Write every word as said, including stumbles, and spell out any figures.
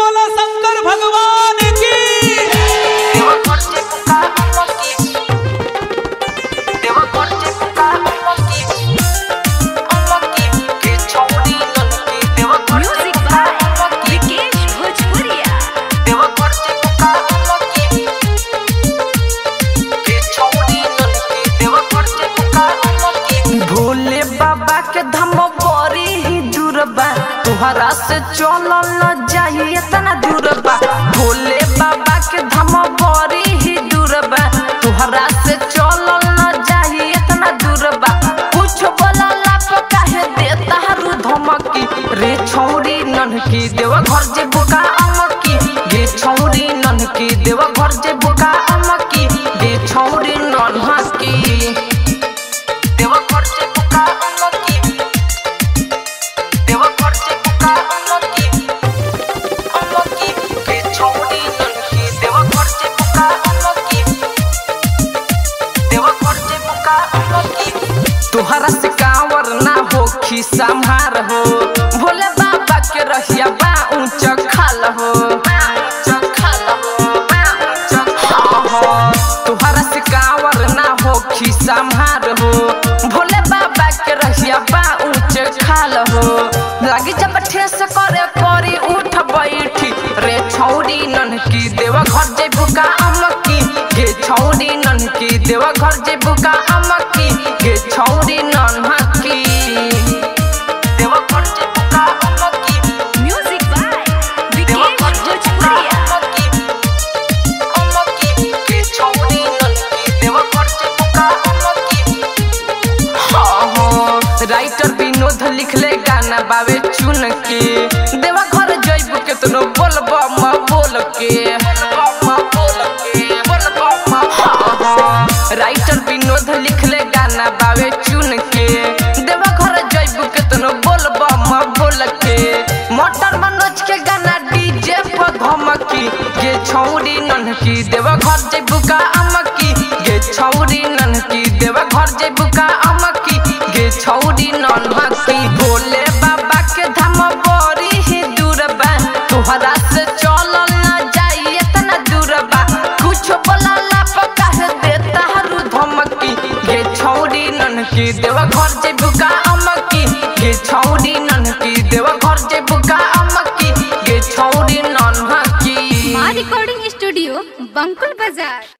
बोला शंकर भगवान की। भोले बाबा के धाम बड़ी ही दूर बा, तुहरा से चलल न जाई इतना दूर बा। भोले बाबा के धाम बड़ी ही दूर बा, तुहरा से चलल न जाई इतना दूर बा। कुछ बोलला पे काहे देता हरू धमकी, रे छौरी ननकी देव घर जे बुका अमकी, गे छौरी ननकी देव घर जे बुका अमकी, गे छौरी ननकी देव घर जे बुका अमकी, देव घर जे बुका अमकी अमकी, गे छौरी ननकी देव घर जे बुका अमकी, देव घर जे बुका अमकी। तुहरा से कांवर ना हो खी संहार हो, भोले बाबा के रहिया बा ऊंच खाल हो, तुहरा से कांवर ना हो खी संहार हो, भोले बाबा के रहिया बा ऊंच खाल हो। लागी जब ठेस करे करी उठ बैठी, रे छौरी ननकी देव घर जे बुका अमकी, गे छौरी ननकी देव घर जे बुका अमकी, गे छौरी ननकी देव घर जे बुका अमकी। म्यूजिक बाय विकेश भोजपुरिया। अमकी गे छौरी ननकी देव घर जे बुका अमकी। हाँ हाँ राइटर विनोद लिखले गाना बावे चुन के, देवा घर जइब के तनो बोलबा म बोल के, राइटर विनोद लिखले गाना बावे चुन के, देवा घर जइब के तनो बोलबा म बोल के। मोटर मनोज के गाना डीजे पर धमकी, गे छौरी ननकी देवा घर जइब का अमकी, गे छौरी ननकी देवा घर जइब का अमकी, गे छौरी ननकी। भोले बाबा के धाम बड़ी ही दूर बा, तुहरा से चलल न जाई इतना दूर बा। कुछ बोलला पे काहे देता हरू धमकी, गे छौरी ननकी देवा घर जइब का अमकी, गे छौरी ननकी देवा घर जइब का अमकी, गे छौरी ननकी। मां रिकॉर्डिंग स्टूडियो बंकुल बाजार।